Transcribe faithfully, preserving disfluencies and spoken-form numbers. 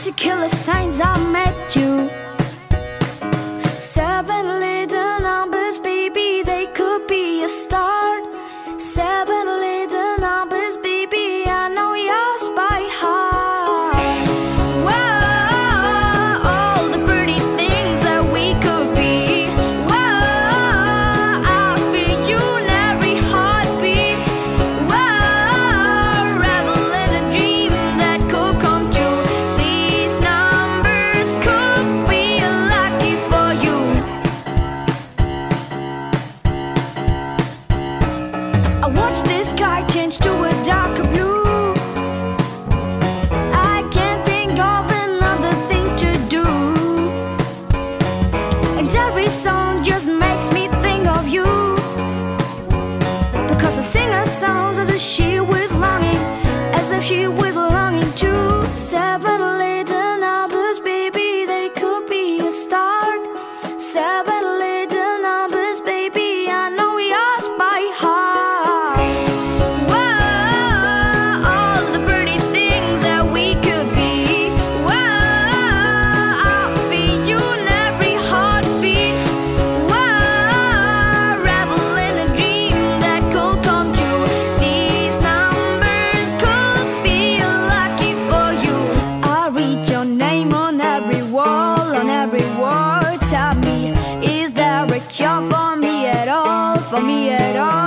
particular signs I met you. Seven little numbers, baby, they could be a start. Seven little numbers, baby, I know yours by heart. Whoa, all the pretty things that we could be. Whoa, I feel you in every heartbeat. Whoa, revel in a dream that could come true. These numbers could be lucky for you. I watch this sky change to a darker blue. I can't think of another thing to do, and every song just makes me think of you, because I sing her songs as if she was longing, as if she was longing to. Seven little numbers, baby, they could be a start. Seven little numbers, baby, I know yours by heart. Whoa, all the pretty things that we could be. Whoa, I feel you in every heartbeat. Whoa, revel in a dream that could come true. These numbers could be lucky for you. I read your name on every wall, on every word. Tell me, is there a cure for me at all? For me at all?